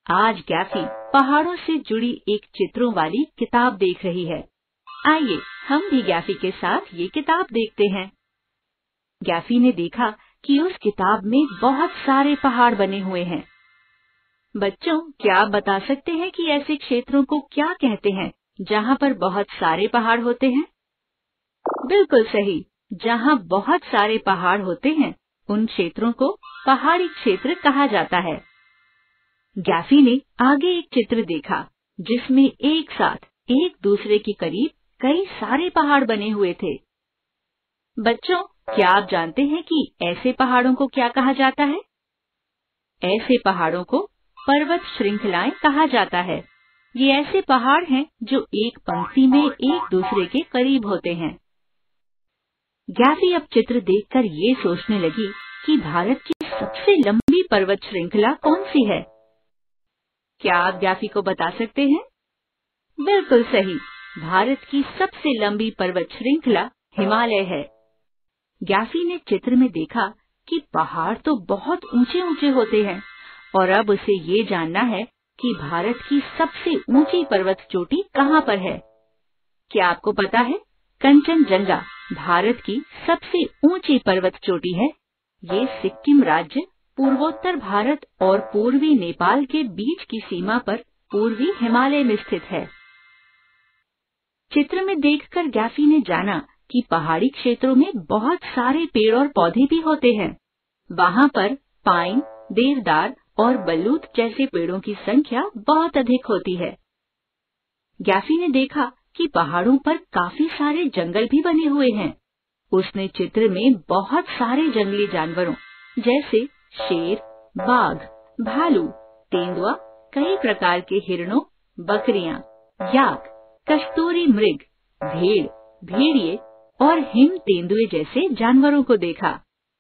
आज गैफी पहाड़ों से जुड़ी एक चित्रों वाली किताब देख रही है। आइए हम भी गैफी के साथ ये किताब देखते हैं। गैफी ने देखा कि उस किताब में बहुत सारे पहाड़ बने हुए हैं। बच्चों, क्या आप बता सकते हैं कि ऐसे क्षेत्रों को क्या कहते हैं जहाँ पर बहुत सारे पहाड़ होते हैं? बिल्कुल सही, जहाँ बहुत सारे पहाड़ होते हैं उन क्षेत्रों को पहाड़ी क्षेत्र कहा जाता है। गैफी ने आगे एक चित्र देखा जिसमें एक साथ एक दूसरे के करीब कई सारे पहाड़ बने हुए थे। बच्चों, क्या आप जानते हैं कि ऐसे पहाड़ों को क्या कहा जाता है? ऐसे पहाड़ों को पर्वत श्रृंखलाएं कहा जाता है। ये ऐसे पहाड़ हैं जो एक पंक्ति में एक दूसरे के करीब होते हैं। गैफी अब चित्र देखकर ये सोचने लगी कि भारत की सबसे लंबी पर्वत श्रृंखला कौन सी है? क्या आप गैफी को बता सकते हैं? बिल्कुल सही, भारत की सबसे लंबी पर्वत श्रृंखला हिमालय है। गैफी ने चित्र में देखा कि पहाड़ तो बहुत ऊंचे ऊंचे होते हैं और अब उसे ये जानना है कि भारत की सबसे ऊंची पर्वत चोटी कहाँ पर है। क्या आपको पता है? कंचनजंगा भारत की सबसे ऊंची पर्वत चोटी है। ये सिक्किम राज्य, पूर्वोत्तर भारत और पूर्वी नेपाल के बीच की सीमा पर पूर्वी हिमालय में स्थित है। चित्र में देखकर गैफी ने जाना कि पहाड़ी क्षेत्रों में बहुत सारे पेड़ और पौधे भी होते हैं। वहाँ पर पाइन, देवदार और बलूत जैसे पेड़ों की संख्या बहुत अधिक होती है। गैफी ने देखा कि पहाड़ों पर काफी सारे जंगल भी बने हुए हैं। उसने चित्र में बहुत सारे जंगली जानवरों जैसे शेर, बाघ, भालू, तेंदुआ, कई प्रकार के हिरणों, बकरियां, याक, कश्तूरी मृग, भेड़, भेड़िए और हिम तेंदुए जैसे जानवरों को देखा।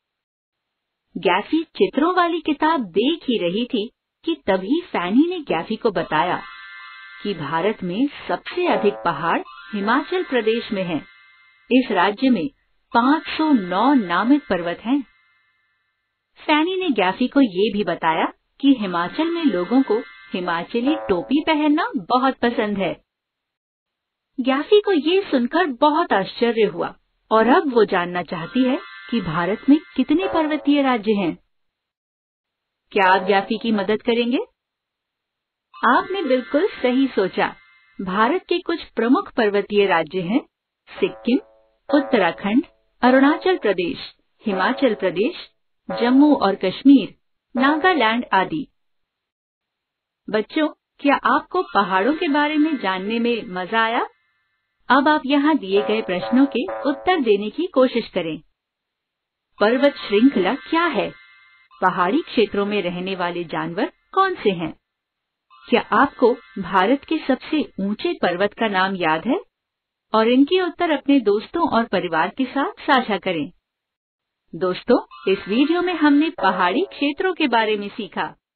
गैफी चित्रों वाली किताब देख ही रही थी कि तभी फैनी ने गैफी को बताया कि भारत में सबसे अधिक पहाड़ हिमाचल प्रदेश में हैं। इस राज्य में 509 नामित पर्वत हैं। फैनी ने गैफी को ये भी बताया कि हिमाचल में लोगों को हिमाचली टोपी पहनना बहुत पसंद है। गैफी को ये सुनकर बहुत आश्चर्य हुआ और अब वो जानना चाहती है कि भारत में कितने पर्वतीय राज्य हैं। क्या आप गैफी की मदद करेंगे? आपने बिल्कुल सही सोचा। भारत के कुछ प्रमुख पर्वतीय राज्य हैं सिक्किम, उत्तराखंड, अरुणाचल प्रदेश, हिमाचल प्रदेश, जम्मू और कश्मीर, नागालैंड आदि। बच्चों, क्या आपको पहाड़ों के बारे में जानने में मजा आया? अब आप यहाँ दिए गए प्रश्नों के उत्तर देने की कोशिश करें। पर्वत श्रृंखला क्या है? पहाड़ी क्षेत्रों में रहने वाले जानवर कौन से हैं? क्या आपको भारत के सबसे ऊंचे पर्वत का नाम याद है? और इनके उत्तर अपने दोस्तों और परिवार के साथ साझा करें। दोस्तों, इस वीडियो में हमने पहाड़ी क्षेत्रों के बारे में सीखा।